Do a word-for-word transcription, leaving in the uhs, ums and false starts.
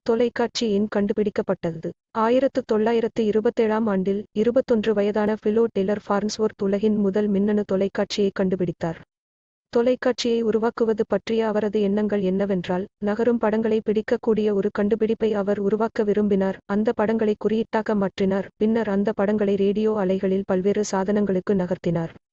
தொலைக்காட்சி ஏன் கண்டுபிடிக்கப்பட்டது? ஆயிரத்து தொள்ளாயிரத்து இருபத்தேழாம் ஆண்டில் இருபத்தொன்று வயதான ஃபிலோ டெய்லர் ஃபார்ன்ஸ்வொர்த் உலகின் முதல் மின்னணு தொலைக்காட்சியை கண்டுபிடித்தார். தொலைக்காட்சியை உருவாக்குவது பற்றிய அவரது எண்ணங்கள் என்னவென்றால், நகரும் படங்களை பிடிக்கக்கூடிய ஒரு கண்டுபிடிப்பை அவர் உருவாக்க விரும்பினார். அந்த படங்களை குறியீட்டாக மாற்றினார், பின்னர் அந்த படங்களை ரேடியோ அலைகளில் பல்வேறு சாதனங்களுக்கு நகர்த்தினார்.